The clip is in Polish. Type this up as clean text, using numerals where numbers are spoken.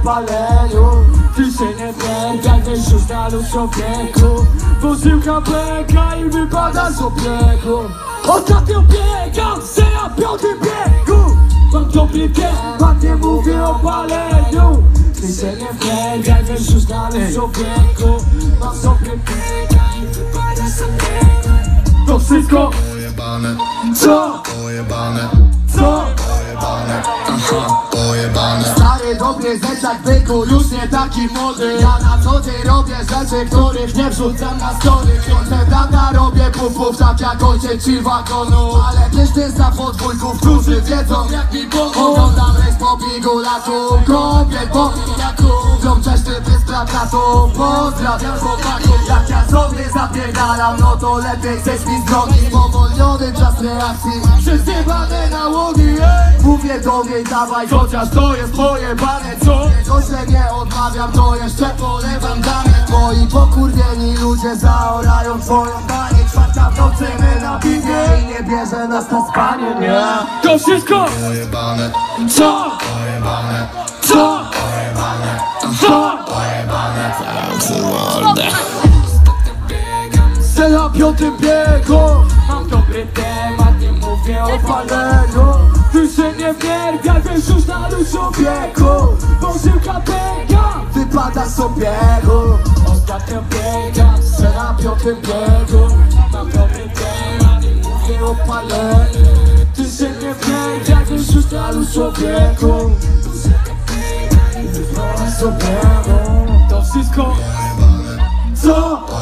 paleniu. Ty się nie wnerwiaj, weź już na luz człowieku. Posyłka pęka i wypada z obiegu. Ostatnio biegam, na 5. biegu. Mam dobry temat, nie mówię o paleniu. Ty się nie wnerwiaj, weź już na luz człowieku. Mam sobie biega i wypada z obiegu. To wszystko pojebane, co? pojebane, Co? pojebane, aha, pojebane. Stary dobry zęczak byku, już nie taki młody. Ja na co dzień robię rzeczy, których nie wrzucam na story. Książę brata robię puf, tak jak ojciec ci wagonu. Ale też ty za podwójków, którzy wiedzą jak mi pomóc. Oglądam rejs po bigulaku, kopię po pijaku. Wziął czeszczy bez plakatu, pozdrawiam chłopaków. Jak ja sobie zapierdalam, no to lepiej zejdź mi z drogi. Powolniony czas reakcji, przysypane nałogi. Mówię do niej dawaj, chociaż to jest pojebane, co? Tego się nie odmawiam, to jeszcze polewam dane. Moi pokurwieni ludzie zaorają twoją banię. 4 w nocy my na piwie i nie bierze nas na spanie, nie? To wszystko Pojebane, co? pojebane, Co? pojebane, Co? pojebane. Zamknij mordę. Na 5. biegu. Mam dobry temat, nie mówię o paleniu. Ty się nie wnerwiaj, weź już na luz człowieku. Posyłka pęka, wypada z obiegu. Ostatnio biegam, na 5. biegu. Mam dobry temat, nie mówię o paleniu. Ty się nie wnerwiaj, weź już na luz człowieku. Posyłka pęka i wypada z obiegu. To wszystko co?